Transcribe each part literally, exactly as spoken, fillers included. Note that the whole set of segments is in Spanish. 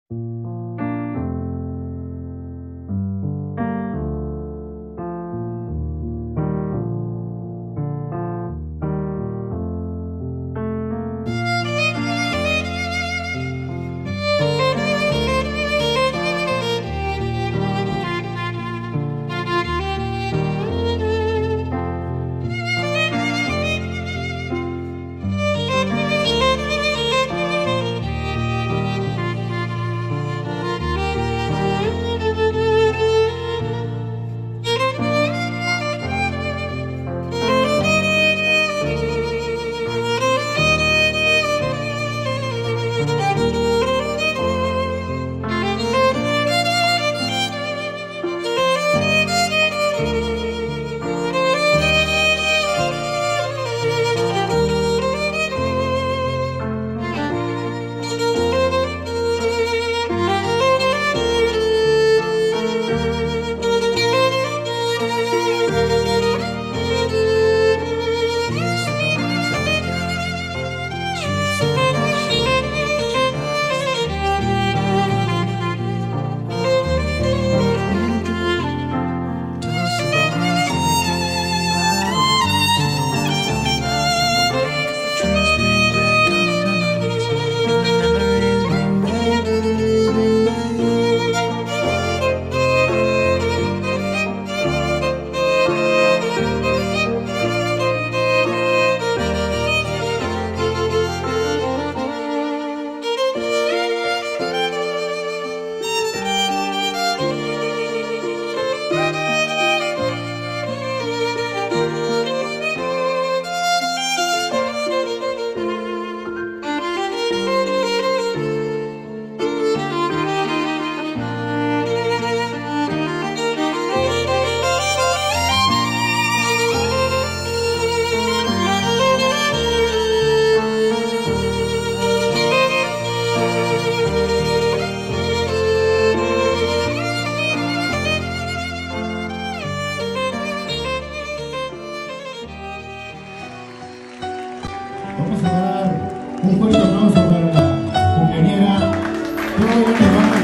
Vamos a dar un fuerte aplauso para la cumpleañera. Todo lo que más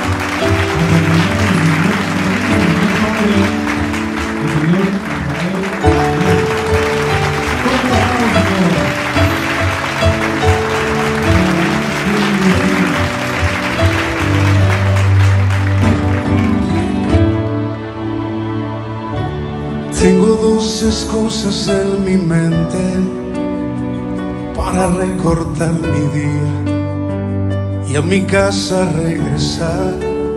tengo dos excusas en mi mente para recortar mi día y a mi casa regresar.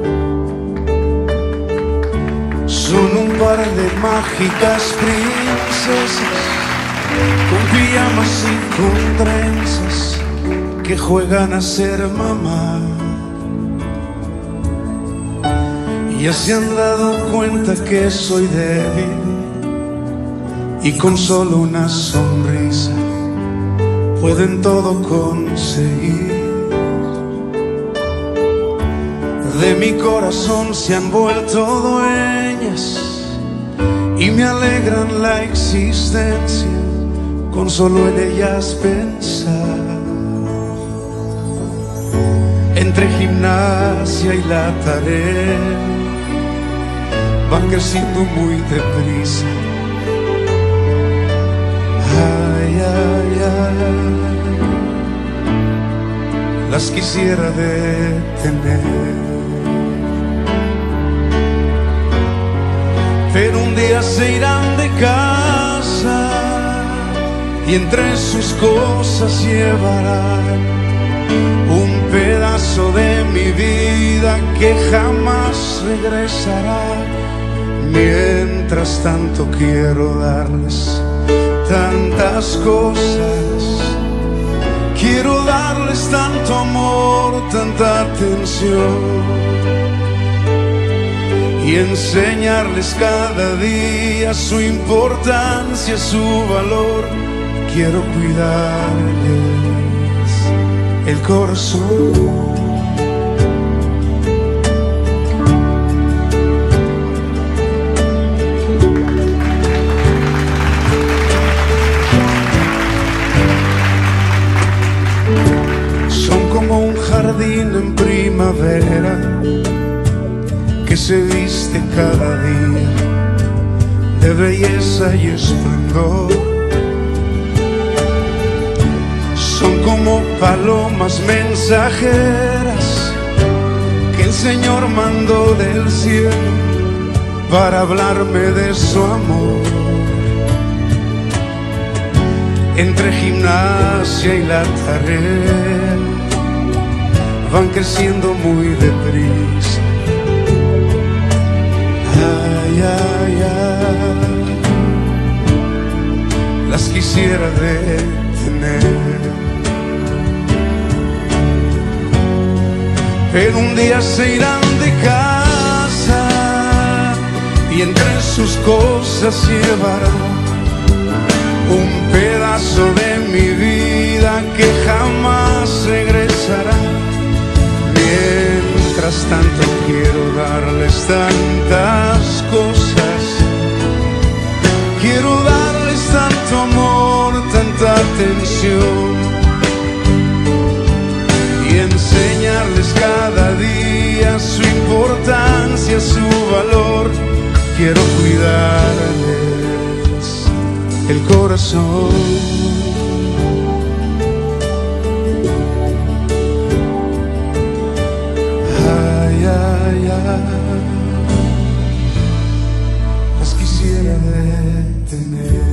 Son un par de mágicas princesas con pijamas y con trenzas que juegan a ser mamá. Ya se han dado cuenta que soy débil y con solo una sonrisa pueden todo conseguir. De mi corazón se han vuelto dueñas y me alegran la existencia con solo en ellas pensar. Entre gimnasia y la tarea van creciendo muy deprisa. Ay, ay, ay, las quisiera detener, pero un día se irán de casa y entre sus cosas llevarán un pedazo de mi vida que jamás regresará. Mientras tanto quiero darles tantas cosas, quiero darles tanto amor, tanta atención y enseñarles cada día su importancia, su valor. Quiero cuidarles el corazón. Son como un jardín en primavera primavera que se viste cada día de belleza y esplendor. Son como palomas mensajeras que el Señor mandó del cielo para hablarme de su amor. Entre gimnasia y la tarea van creciendo muy deprisa. Ay, ay, ay, las quisiera detener, pero un día se irán de casa y entre sus cosas llevarán un pedazo de mi vida que jamás regresará. Mientras tanto quiero darles tantas cosas, quiero darles tanto amor, tanta atención, y enseñarles cada día su importancia, su valor. Quiero cuidarles el corazón. Ay, ay, ay, las quisiera detener.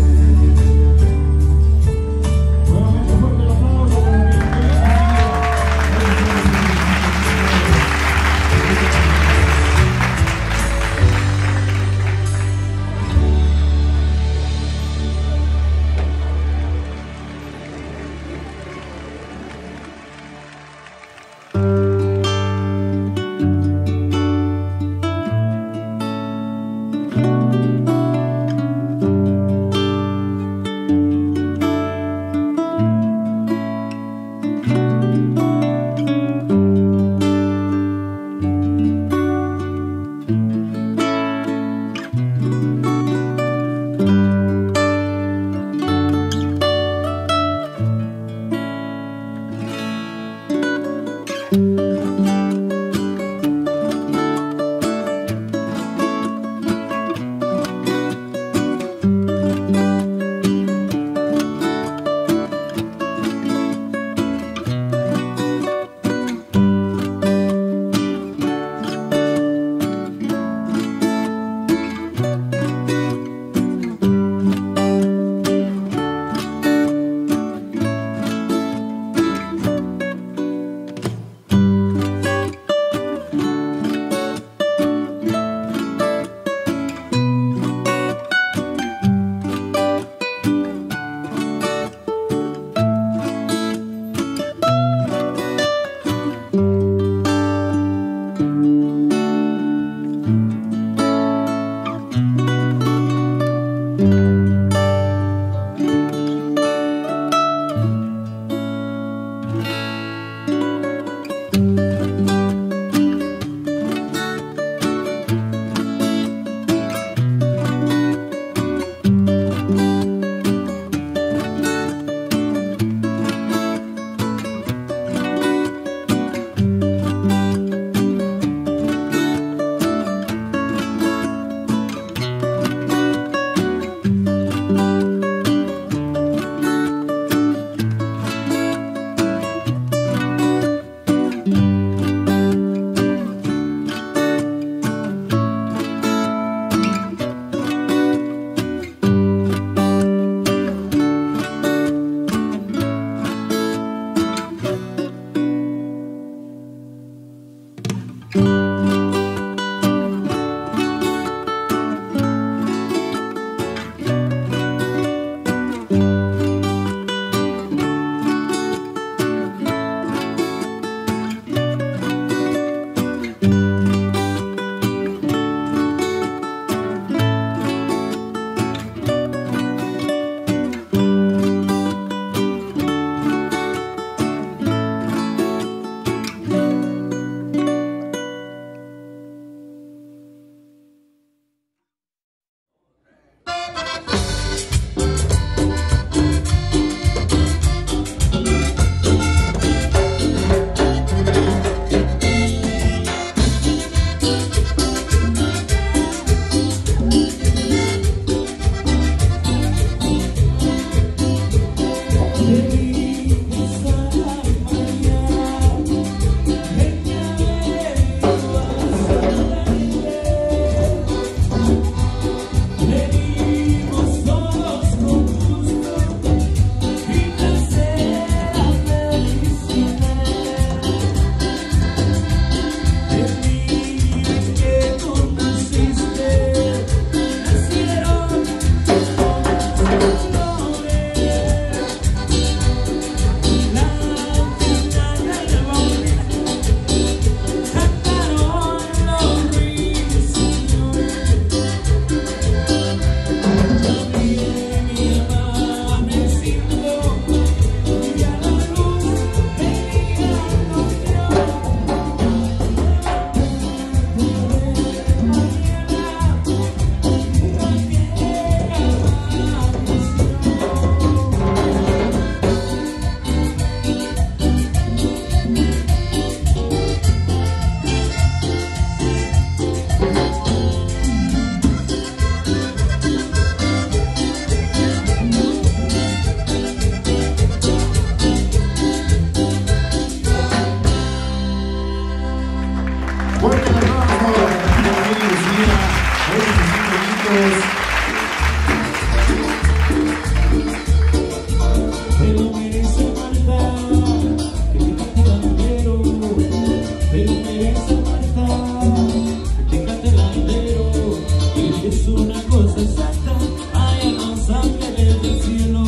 Fuerte el aplauso para David y Lucía, hoy cinco minutos. Te lo merece Marta, que te cante el andero. Te lo merece Marta, que te cante el andero. Eres una cosa exacta, hay a los ángeles del cielo.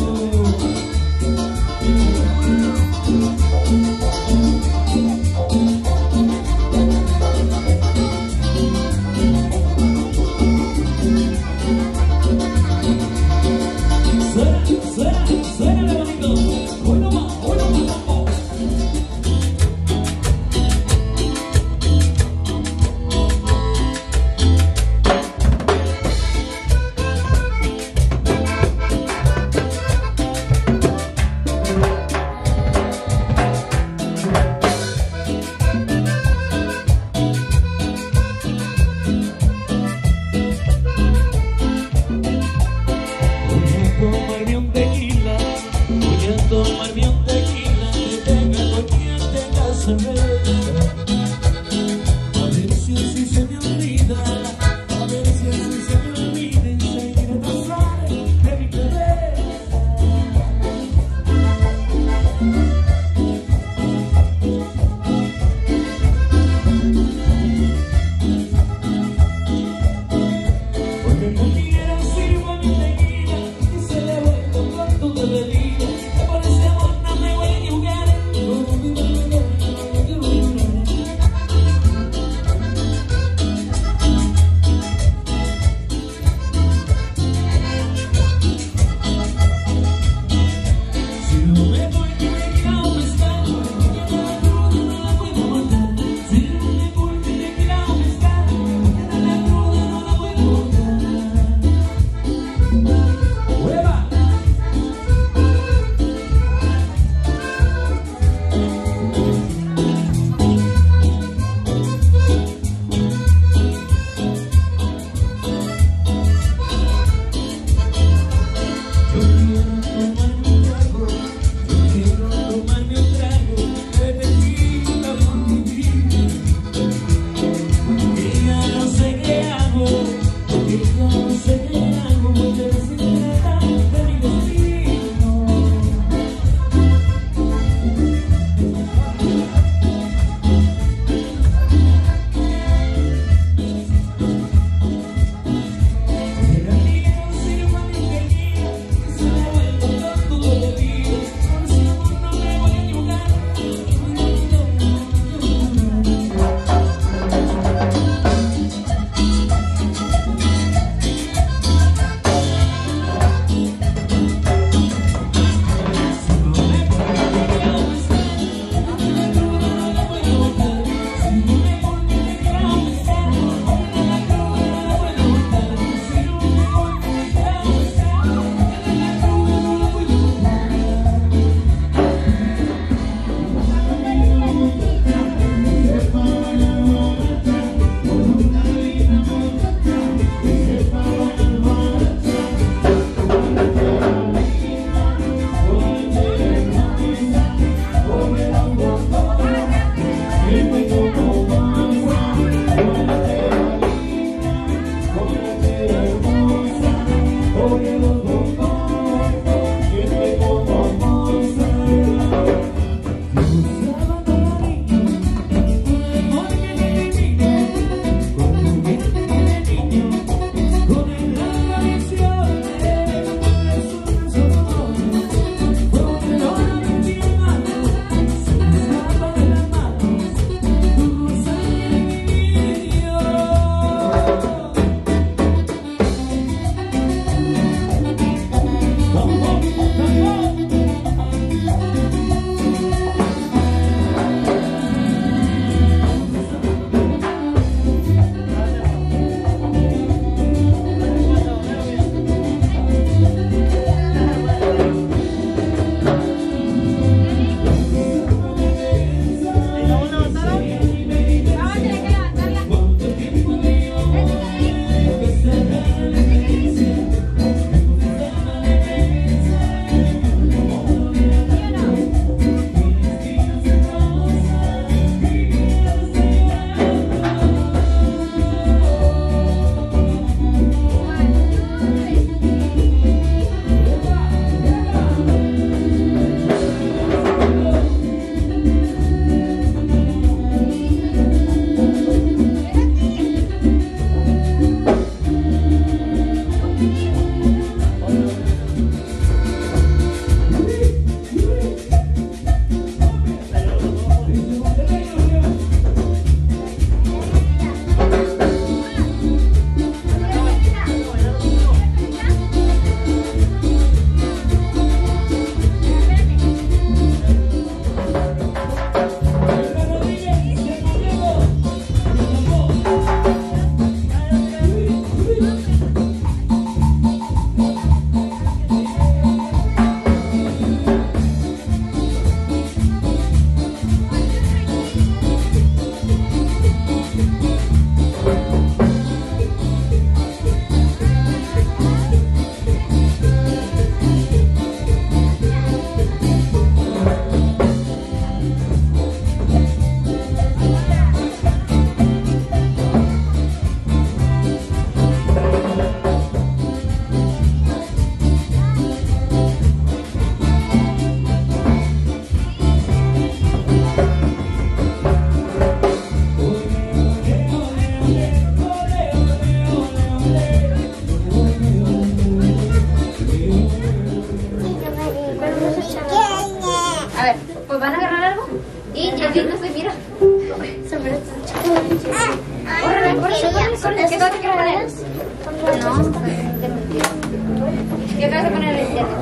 Sobre todo. Corre, corre, corre, corre. ¿Qué te vas a poner? No, de mentira. ¿Qué te vas a poner en la izquierda?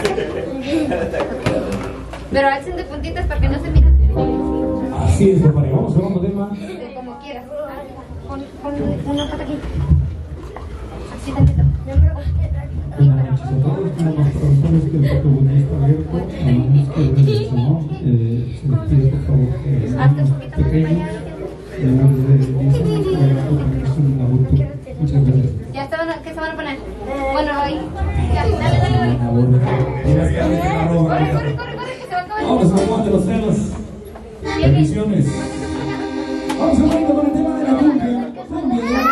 Pero hacen de puntitas para que no se miren. Así es, compadre. Vamos al segundo tema. Como quieras. Pon, pon una pata aquí. Así tantito. Buenas noches a todos. Como nos preguntamos que el protagonista abierto, a menos que el resto no, eh, se les pide por favor que Hazte un poquito más pequeños, para allá. menores de diez años, porque es un adulto. Muchas gracias. ¿Ya se van a, qué se van a poner? Bueno, ahí. Ya, dale, dale, dale. Corre, corre, corre, corre, que se va a acabar. Vamos a aguante los celos. Bendiciones. Vamos a ver con el tema de la cumbia. Cumbia de la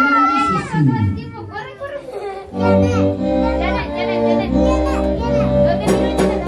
el tiempo, corre, corre. Janet, Janet, Janet. No te olvides de nada.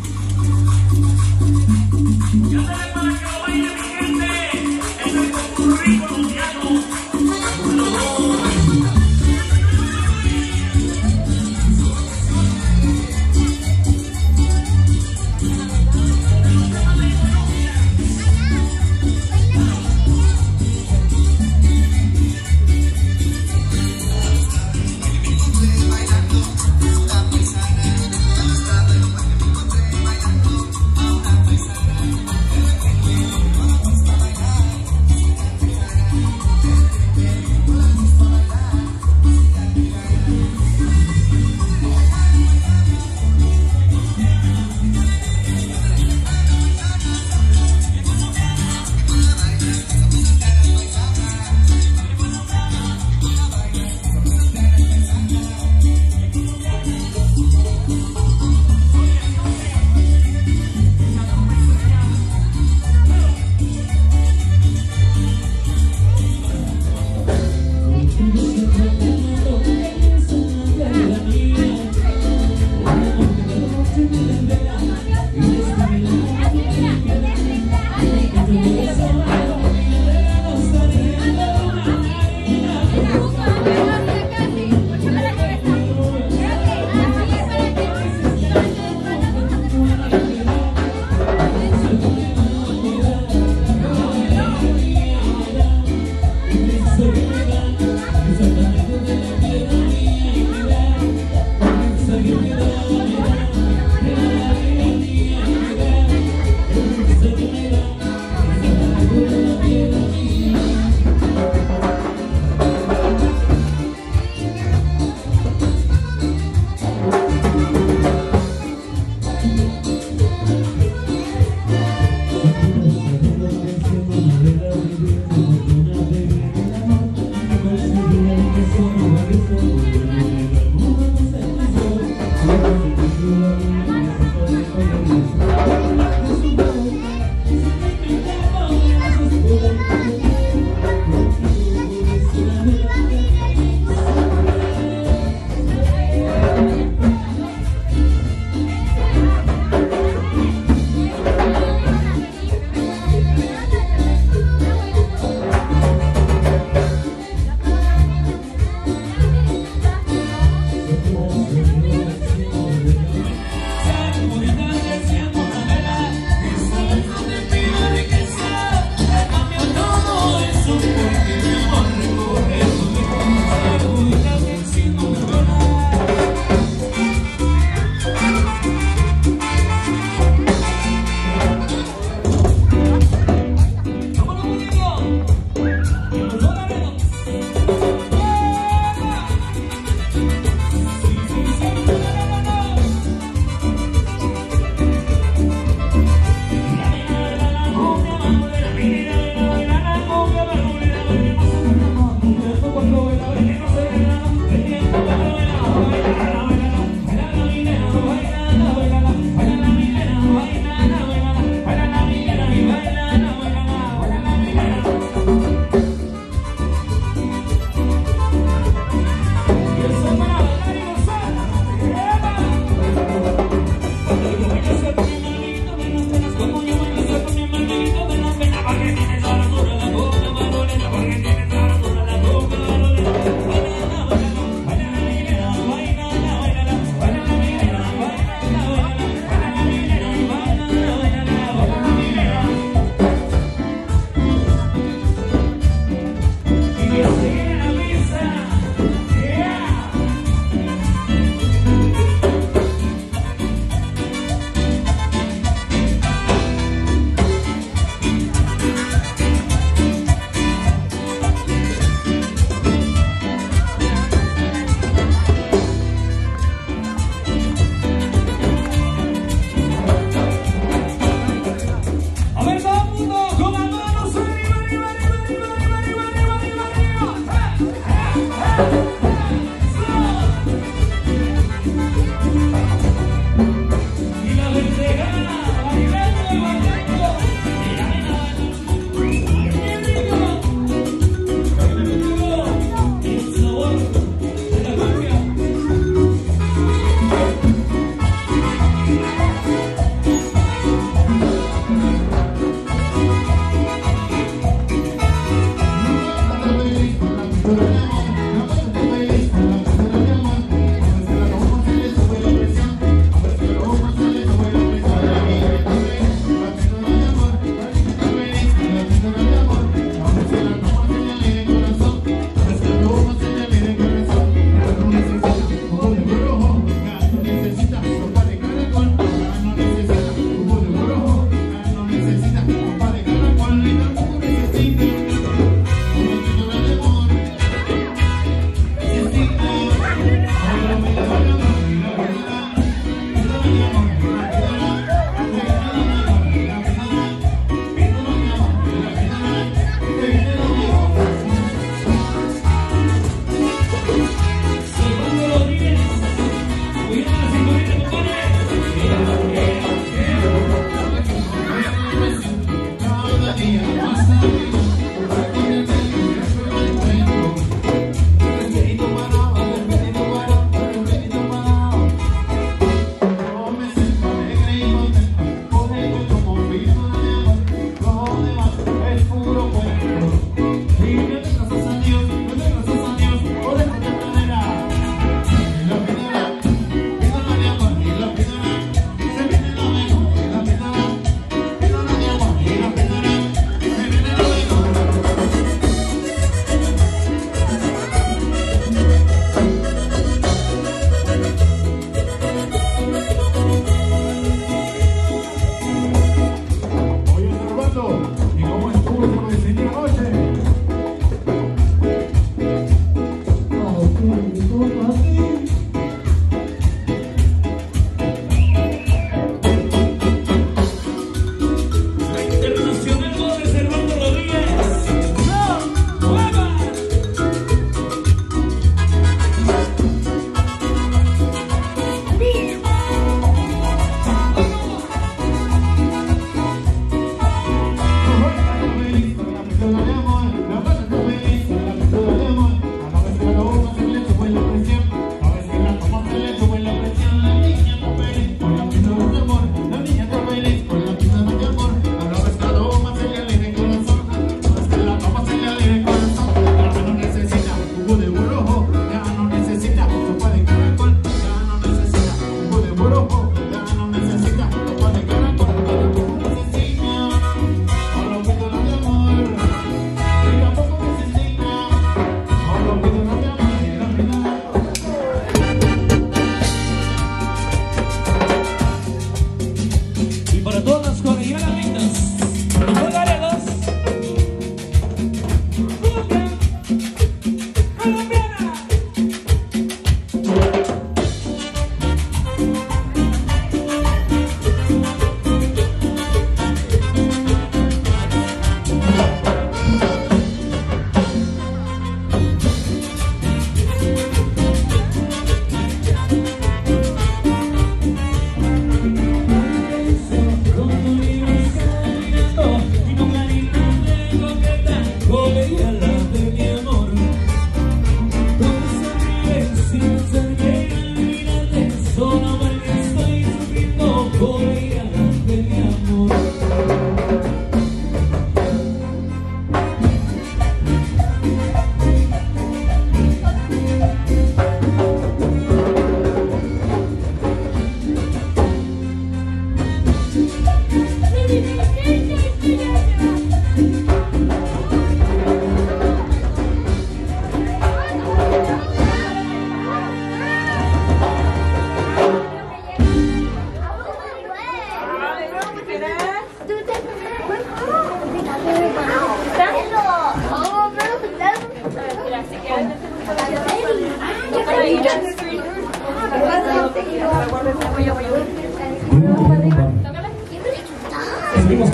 Ya sabes para que lo baile mi gente. En el concurso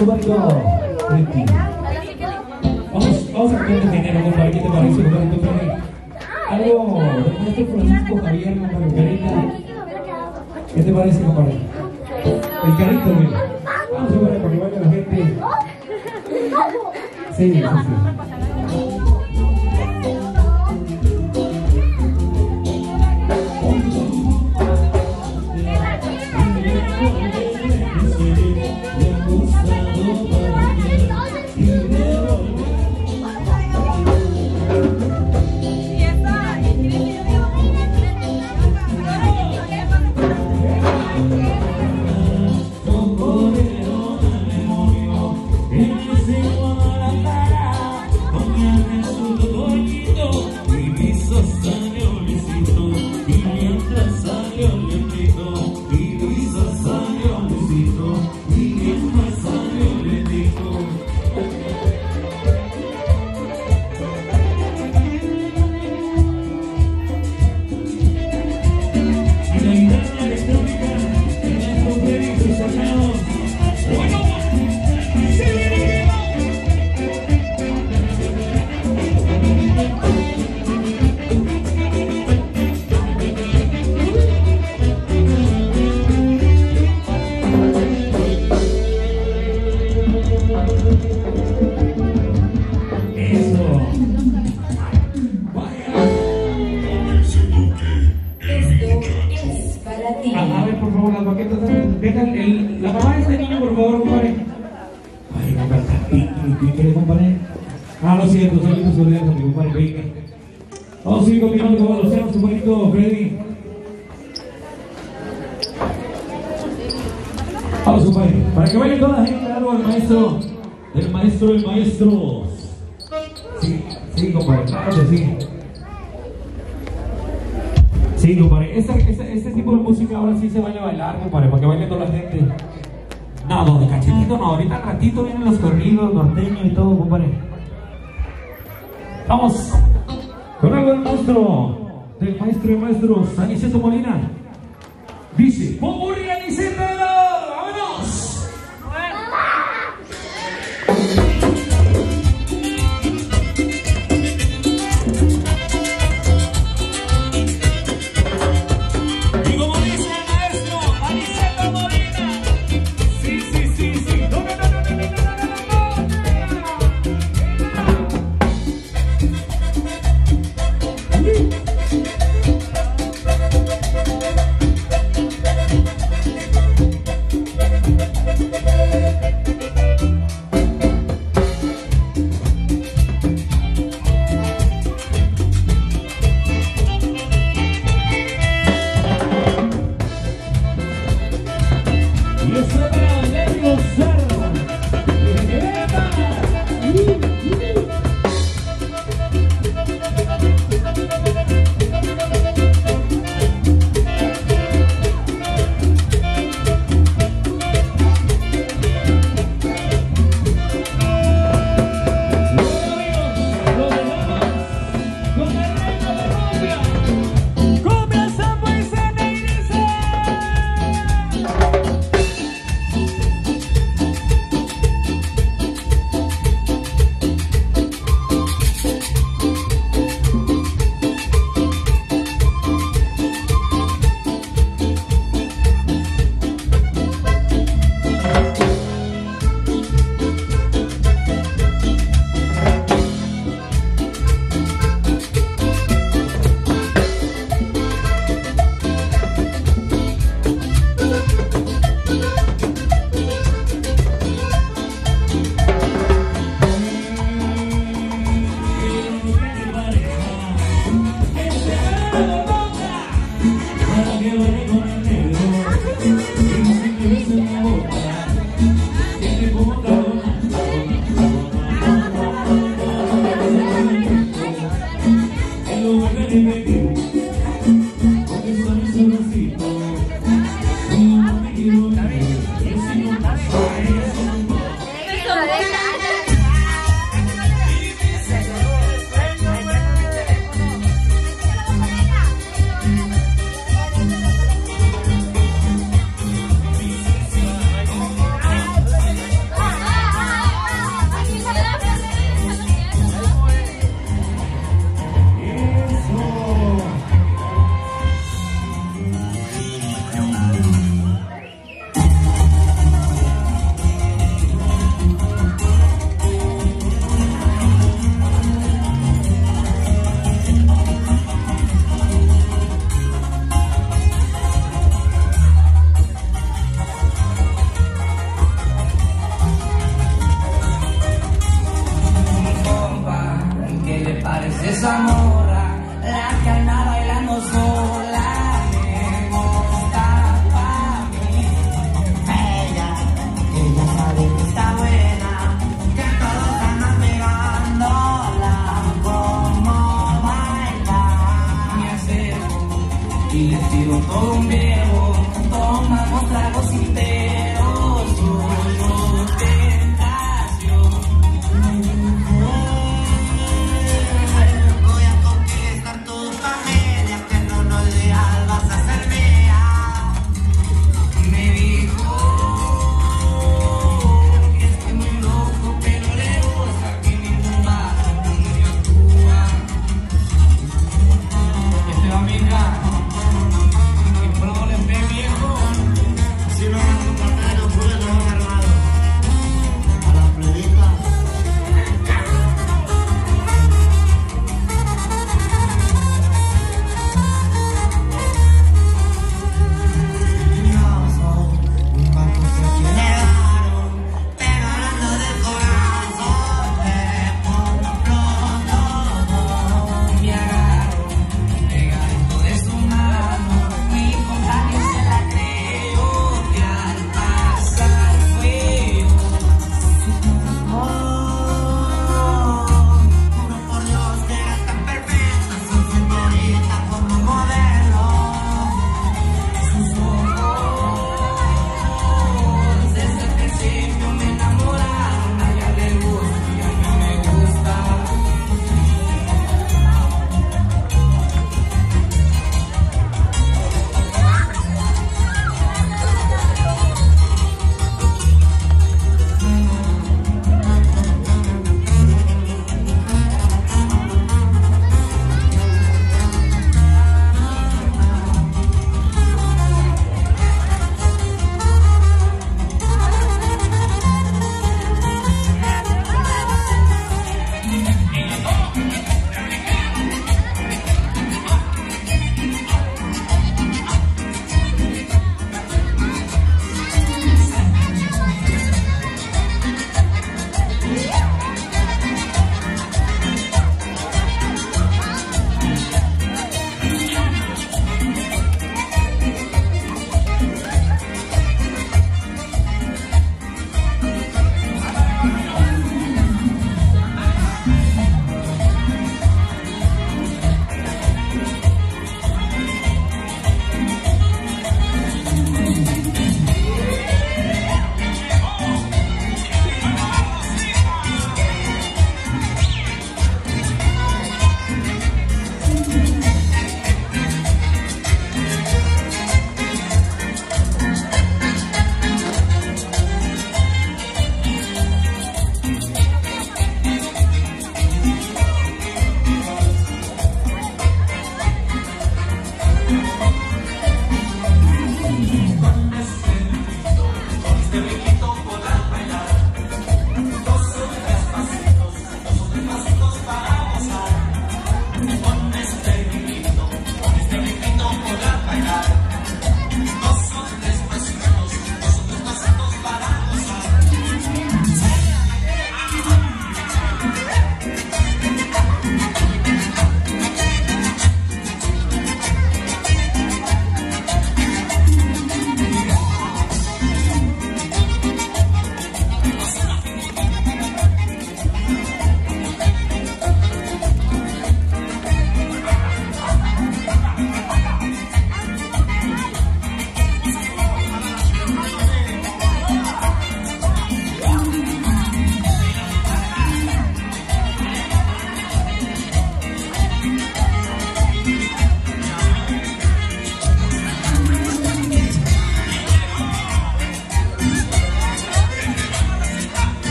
compadrito. Vamos, vamos a cambiar de género, compadre. ¿Qué te parece, compadrito? Algo del maestro Francisco Javier, compadre. Carita. ¿Qué te parece, compadre? El carrito, mira. Vamos a ver para que vaya la gente. Sí, sí, sí. Vamos a seguir continuando con los temas, compañito Freddy. Vamos, compadre, para que vaya toda la gente algo del maestro, del maestro de maestros. Sí, sí, compadre, claro que sí. Sí, compadre, este, este, este tipo de música ahora sí se vaya a bailar, compadre, para que baile toda la gente. No, no, de cachetito no, ahorita al ratito vienen los corridos, norteños y todo, compadre. Vamos. Con algo del maestro, del maestro de maestros, Aniceto Molina. Dice, ¡Popurrí Aniceto! ¡Vámonos! Y como dice el maestro, Aniceto Molina. Sí, sí, sí, sí. No, no, no, no, no, no, no, no, no. tiro todo un video.